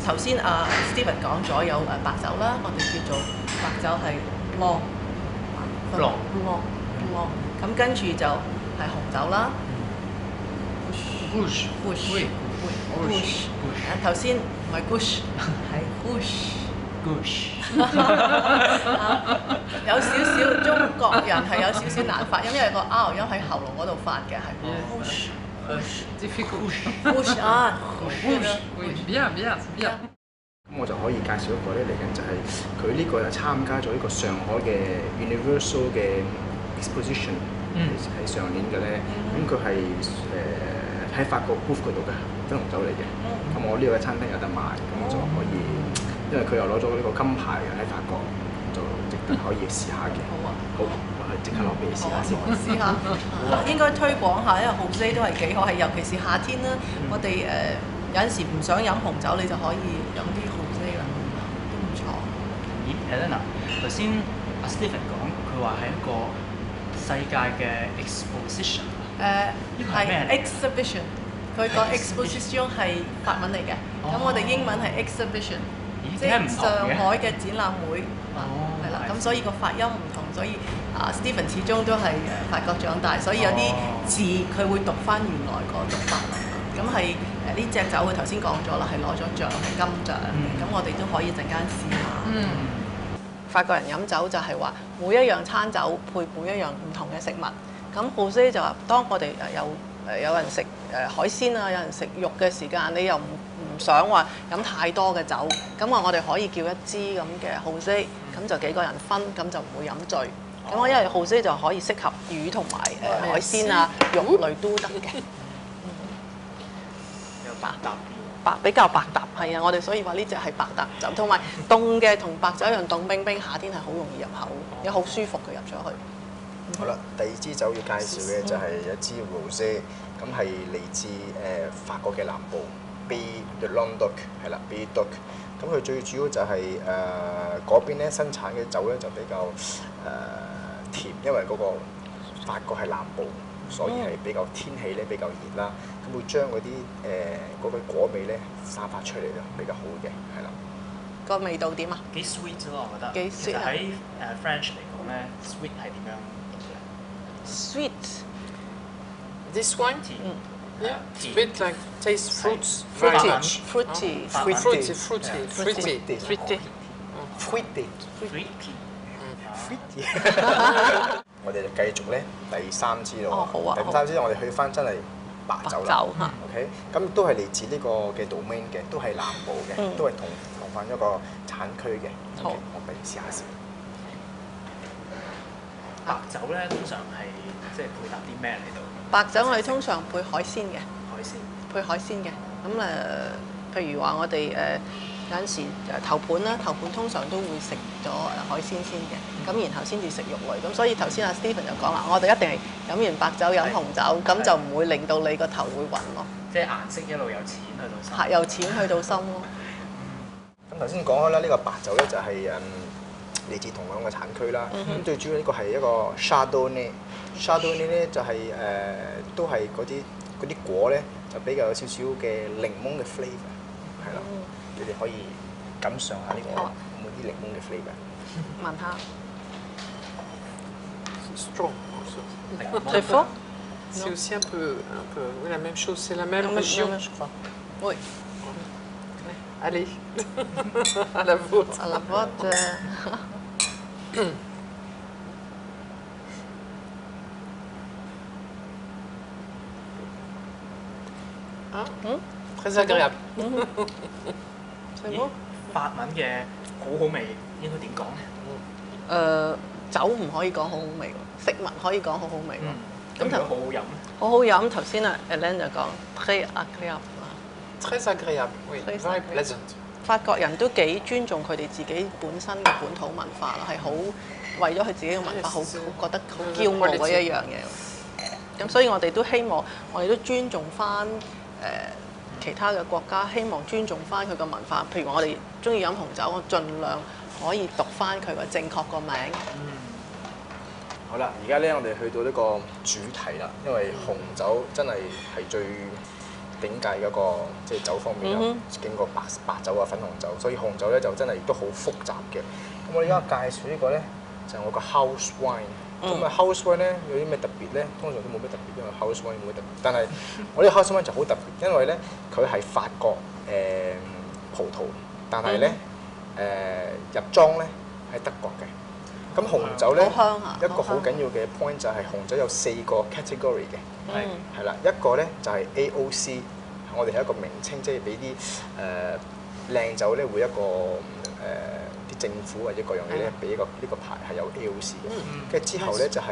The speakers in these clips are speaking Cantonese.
頭先Steven 講咗有白酒啦，我哋叫做白酒係 blanc， 咁跟住就係紅酒啦 Rouge。 ，bush， 頭先唔係 bush 係 bush。 有少少中國人係有少少難發音，因為個 R 音喺喉嚨嗰度發嘅係 bush Difficult。 bush 啊 Oui, bien, bien, c'est bien。 咁我就可以介紹一個咧，嚟緊就係佢呢個就參加咗呢個上海嘅 Universal 嘅 Exposition， 喺上年嘅咧。咁佢係喺法國 booth 嗰度嘅真紅酒嚟嘅。咁我呢個餐廳有得賣，咁我就可以，因為佢又攞咗呢個金牌嘅喺法國，就值得可以試下嘅。 好啊， 好，我係即刻攞俾你試下先。 試下，應該推廣下，因為 José 都係幾好，係尤其是夏天啦。我哋有陣時唔想飲紅酒，你就可以飲啲 José 啦，都唔錯。 咦 ，Helena， 頭先阿 Steven 講，佢話係一個世界嘅 exposition。 係 exhibition， 佢個 exposition 係法文嚟嘅，咁我哋英文係 exhibition， 即係上海嘅展覽會，係啦，咁所以個發音唔同，所以Steven 始終都係法國長大，所以有啲字佢會讀翻原來個讀法啦。咁係呢隻酒佢頭先講咗啦，係攞咗獎係金獎嘅，咁我哋都可以陣間試下。法國人飲酒就係話每一樣餐酒配每一樣唔同嘅食物。咁 José 就話，當我哋有人食海鮮啊，有人食肉嘅時間，你又唔想話飲太多嘅酒，咁我哋可以叫一支咁嘅 José，咁就幾個人分，咁就唔會飲醉。咁我因為 José就可以適合魚同埋海鮮啊、肉類都得嘅。 有白搭， 比較白搭係啊，我哋所以話呢隻係白搭酒，同埋凍嘅同白酒一樣凍冰冰，夏天係好容易入口，有好舒服嘅入咗去。 好啦，第二支酒要介紹嘅就係一支 Rosé， 咁係嚟自法國嘅南部 Pays de Languedoc， 係啦 Pays de Languedoc。咁佢最主要就係嗰邊咧生產嘅酒咧就比較甜，因為嗰個法國係南部，所以係比較天氣咧比較熱啦，咁會將嗰啲嗰個果味咧散發出嚟咯，比較好嘅，係啦。 個味道點啊？ 幾 sweet 咯，我覺得。 幾 sweet 啊？ 其實喺French 嚟講咧 ，sweet 係點樣 ？Sweet。 This one? Yeah. Sweet like taste fruits. Fruity. Fruity. ？Fruity。 我哋就繼續咧第三支咯。 好啊。 第三支我哋去翻真係白酒啦。OK， 咁都係嚟自呢個嘅 domain 嘅，都係南部嘅，都係同翻一個產區嘅。 好， 我俾你試下先。 白酒咧通常係即係配搭啲咩嚟到？ 白酒我哋通常配海鮮嘅。 海鮮。 配海鮮嘅，咁譬如話我哋有陣時頭盤啦，頭盤通常都會食咗海鮮先嘅，咁然後先至食肉類，咁所以頭先阿 Steven 就講啦，我哋一定係飲完白酒飲紅酒，咁就唔會令到你個頭會暈咯。 即係顏色一路由淺去到深。 係由淺去到深咯。 咁頭先講開啦，呢個白酒咧就係嚟自同樣嘅產區啦。咁最主要呢個係一個 Chardonnay。Chardonnay 咧就係都係嗰啲果咧就比較有少少嘅檸檬嘅 flavour， 係啦。你哋可以感受下呢個有冇啲檸檬嘅 flavour。 聞下。 Strong also. Très fort? C'est aussi un peu oui, la même chose, c'est la même région. Je crois. Oui. Allez, à la vôtre. À la vôtre. Très agréable. C'est bon? 法文嘅好好味應該點講咧？ 酒唔可以講好好味喎，食物可以講好好味喎。 咁如果好好飲咧？ 好好飲，頭先Hélène就講 très agréable。 Très agréable, oui, very pleasant。 法國人都幾尊重佢哋自己本身嘅本土文化啦，係好為咗佢自己嘅文化好覺得好驕傲嘅一樣嘢。咁所以我哋都希望，我哋都尊重翻其他嘅國家，希望尊重翻佢嘅文化。譬如我哋中意飲紅酒，我盡量可以讀翻佢個正確個名。 好啦，而家咧我哋去到呢個主題啦，因為紅酒真係最頂界嗰個即係酒方面有經過白酒啊、粉紅酒，所以紅酒咧就真係亦都好複雜嘅。咁我而家介紹呢個咧就係我個 house wine。咁啊 house wine 咧有啲咩特別咧？通常都冇咩特別，因為 house wine 冇咩特別。但係我呢個 house wine 就好特別，因為咧佢係法國葡萄，但係咧入莊咧係德國嘅。咁紅酒咧一個好緊要嘅 point 就係紅酒有4個 category 嘅，係啦，一個咧就係 AOC， 我哋係一個名稱，即係俾啲靚酒咧會一個啲政府或者各樣嘢咧俾呢個牌係有 AOC 嘅，跟住之後咧就係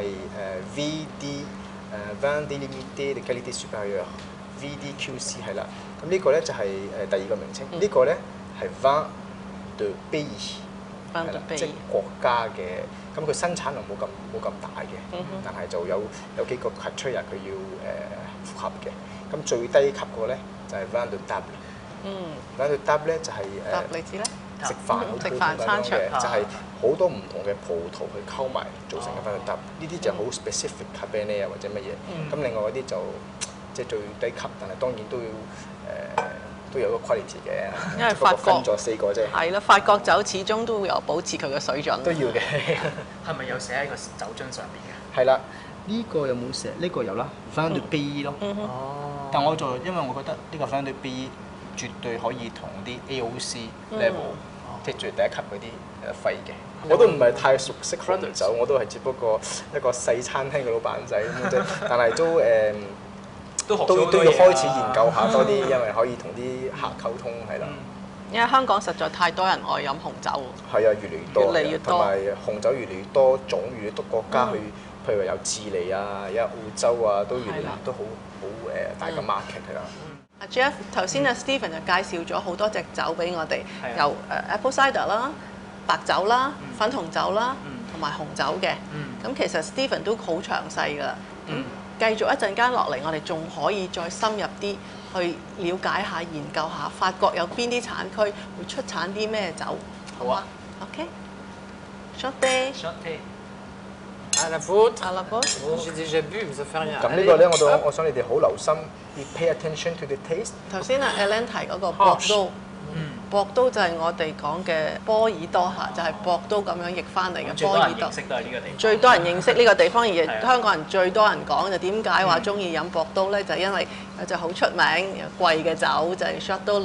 VD Vin Délimité de Qualité Supérieure VDQC 係啦，咁呢個咧就係第二個名稱，呢個咧係 Vin de Pays。即係國家嘅，咁佢生產量冇咁大嘅，但係就有幾個 criteria 佢要符合嘅。咁最低級個咧就係 vin de table。vin de table 咧就係你知咧？ 食飯好普通咁樣嘅，就係好多唔同嘅葡萄去溝埋做成嘅 vin de table。呢啲就好 specific Cabernet 啊或者乜嘢。咁另外嗰啲就即係最低級，但係當然都要都有個 quality 嘅， 因為法國分咗4個啫。 係啦，法國酒始終都會有保持佢嘅水準。 都要嘅。 係咪有寫喺個酒樽上邊嘅？ 係啦，呢個有冇寫？呢個有啦 ，Vin de Pays 咯。 哦。 但我就因為我覺得呢個 Vin de Pays絕對可以同啲 AOC level，即係最第一級嗰啲揮嘅。我都唔係太熟悉紅酒，我都係只不過一個細餐廳嘅老闆仔咁啫。但係都要開始研究下多啲，因為可以同啲客溝通係啦。 因為香港實在太多人愛飲紅酒。 係啊，越嚟越多。 越嚟越多。 同埋紅酒越嚟越多種，越嚟越多國家去，譬如話有智利啊，有澳洲啊，都越嚟越都好大嘅 market 係啦。 阿 Jeff 頭先阿 Stephen 就介紹咗好多隻酒俾我哋，由Apple cider 啦、白酒啦、粉紅酒啦，同埋紅酒嘅。咁其實 Stephen 都好詳細㗎啦。繼續一陣間落嚟，我哋仲可以再深入啲去了解下、研究下法國有邊啲產區會出產啲咩酒，好啊 ？OK。Chanté。 Chanté。 À la vôtre. À la vôtre. J'ai déjà bu, mais ça fait rien. 咁呢個咧，我想你哋好留心，要 pay attention to the taste。 頭先阿 Ellen 提嗰個博都。博都就係我哋講嘅波爾多嚇，就係博都咁樣譯翻嚟嘅波爾多。最多人認識呢個地方，而香港人最多人講就點解話中意飲博都咧？就係因為有隻好出名又貴嘅酒，就係 Château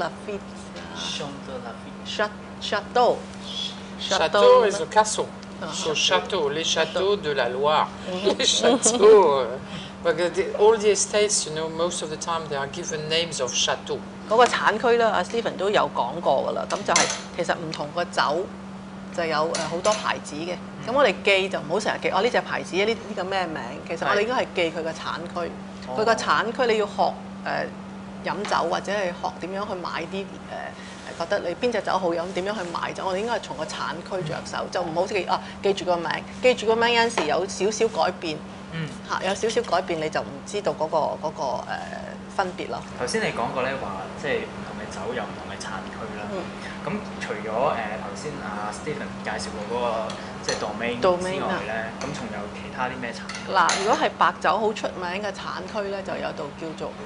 Lafite。Château is a castle. So château, les châteaux de la Loire. Les châteaux. All the estates, you know, most of the time they are given names of châteaux. 嗰個產區咧，阿 Stephen 都有講過㗎啦。咁就係其實唔同個酒就有好多牌子嘅。咁我哋記就唔好成日記呢隻牌子呢個咩名。其實我哋應該係記佢個產區。佢個產區你要學飲酒或者係學點樣去買啲覺得你邊隻酒好飲，點樣去買酒。我哋應該係從個產區着手，就唔好記住個名。記住個名有陣時有少少改變。有少少改變你就唔知道嗰個分別咯。 頭先你講過咧話，即係唔同嘅酒有唔同嘅產區啦。咁除咗頭先阿 Stephen 介紹過嗰個即係 domain 之外咧，咁仲有其他啲咩產區？ 嗱，如果係白酒好出名嘅產區咧，就有度叫做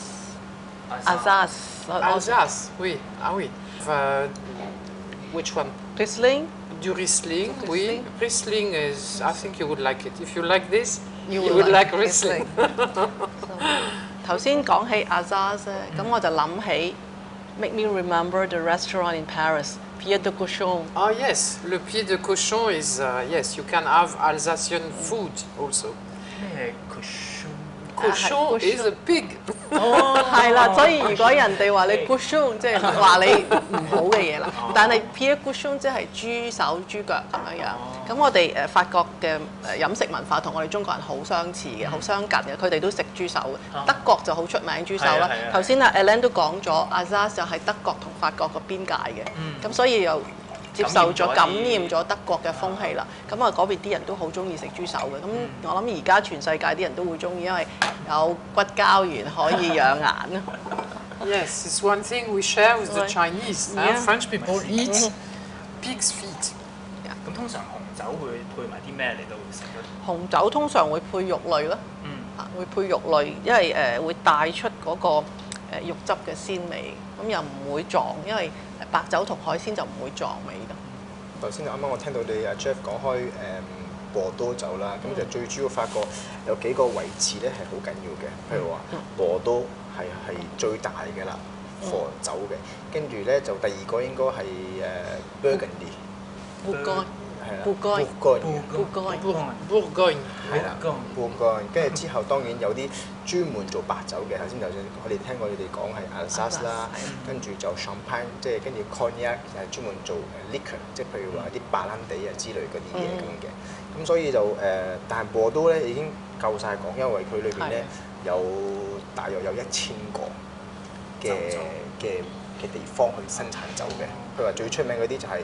Alsace, oui, ah oui. Which one? Riesling. Du Riesling, oui. Riesling is, I think you would like it. If you like this, you would like Riesling. 頭先講起 Alsace 咧，咁我就諗起 Make me remember the restaurant in Paris, Pied de Cochon. Oh yes, le pied de cochon is, yes, you can have Alsatian food also. 咩 cochon？ Cochon is a pig. 係啦，所以如果人哋話你 cochon， 即係話你唔好嘅嘢啦。但係 pied de cochon 即係豬手、豬腳咁樣樣。咁我哋法國嘅飲食文化同我哋中國人好相似嘅，好相近嘅。佢哋都食豬手嘅。德國就好出名豬手啦。頭先阿 Ellen 都講咗，Alsace就係德國同法國個邊界嘅。咁所以又接受咗、感染咗德國嘅風氣啦。咁啊嗰邊啲人都好中意食豬手嘅。咁我諗而家全世界啲人都會中意，因為有骨膠原可以養顏。 Yes, it's one thing we share with the Chinese. French people eat pig's feet. 咁通常紅酒會配埋啲咩嚟到食咧？ 紅酒通常會配肉類咯，會配肉類，因為會帶出嗰個肉汁嘅鮮味，咁又唔會撞，因為白酒同海鮮就唔會撞味咯。 頭先啱啱我聽到你阿 Jeff 講開波多酒啦，咁就最主要發覺有幾個位置咧係好緊要嘅，譬如話波多係最大嘅啦，for 酒嘅，跟住咧就第二個應該係Burgundy。係啦 ，Bourgogne 係啦，Bourgogne，跟住之後當然有啲專門做白酒嘅，頭先就算我哋聽過你哋講係 Alsace 啦，跟住就 Champagne， 即係跟住 Cognac 係專門做liquor， 即係譬如話啲白蘭地啊之類嗰啲嘢咁嘅。咁所以就但係波多咧已經夠晒講，因為佢裏邊咧有大約有1000個嘅地方去生產酒嘅。譬如話最出名嗰啲就係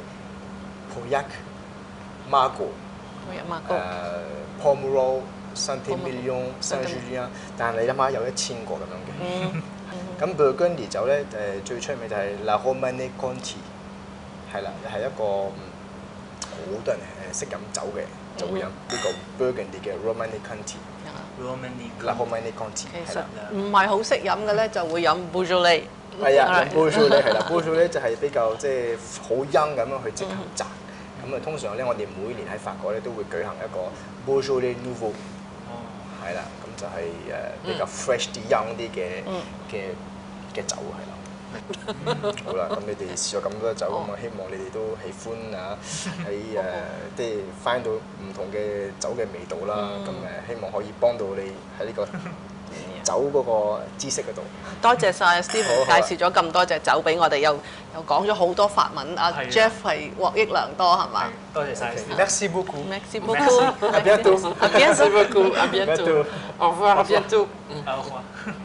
Pauillac、Margaux、Pomerol、Saint-Émilion、Saint-Julien， 但係你諗下有1000個咁樣嘅。咁 Burgundy 酒咧最出名就係 La Romanée Conti， 係啦，係一個好多人識飲酒嘅就會飲呢個 Burgundy 嘅 Romanée Conti。La Romanée Conti 其實唔係好識飲嘅咧，就會飲 Beaujolais。 係啊，飲 Beaujolais 係啦 ，Beaujolais 就係比較即係好陰咁樣去即刻摘。咁啊，通常咧，我哋每年喺法國咧都會舉行一個 Beaujolais Nouveau， 係啦，咁就係比較 fresh 啲、young 啲嘅酒係啦。好啦，咁你哋試咗咁多酒，咁我希望你哋都喜歡啊，喺即係翻到唔同嘅酒嘅味道啦。咁希望可以幫到你喺呢個酒嗰個知識嗰度。 多謝晒 Stephen 介紹咗咁多隻酒俾我哋，又講咗好多法文。阿 Jeff 係獲益良多係嘛？ 多謝晒。 Merci beaucoup。 Merci beaucoup。 À bientôt。 Merci beaucoup。À bientôt。Au revoir。À bientôt。 Au revoir。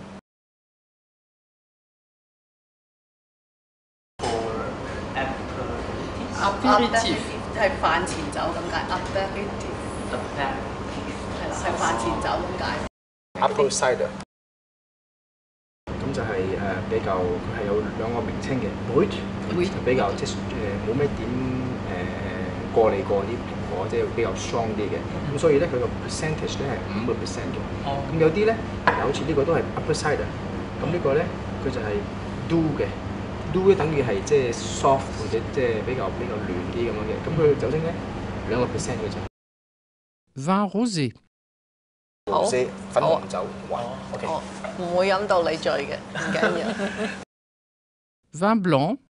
Apéritif 係飯前酒咁解 ，apéritif 係啦，係飯前酒咁解。 Apple cider 咁就係比較佢係有兩個名稱嘅 Brut 比較即係冇咩點過濾過啲蘋果，即係比較 strong 啲嘅。咁所以咧佢個 percentage 咧係5%嘅。咁有啲咧好似呢個都係 Apple cider， 咁呢個咧佢就係 doux 嘅。do 咧等於係即係 soft 或者即係比較暖啲咁樣嘅，咁佢酒精咧2%嘅啫。 Vin rosé。 好，粉紅酒，OK。 唔會飲到你醉嘅，唔緊要。 Vin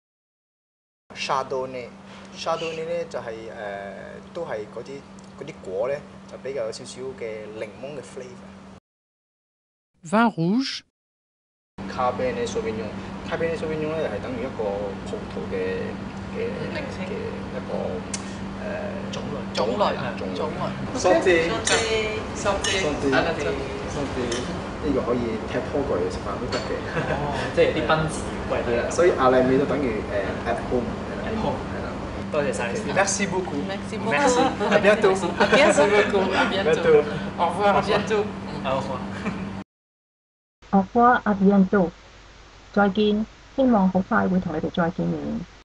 blanc。Chardonnay 咧就係都係嗰啲果咧就比較有少少嘅檸檬嘅 flavour。Vin rouge。Cabernet Sauvignon。Cabernet Sauvignon 咧係等於一個葡萄嘅一個種類。呢個可以踢波過嚟食飯都得嘅。 即係啲賓治貴啲啦。 所以亞麗美都等於at home 係啦。 多謝晒。 Merci beaucoup。 Merci beaucoup。 À bientôt。 Merci beaucoup。À bientôt。Au revoir。À bientôt。 Au revoir。 Au revoir。À bientôt。再見，希望好快會同你哋再見面。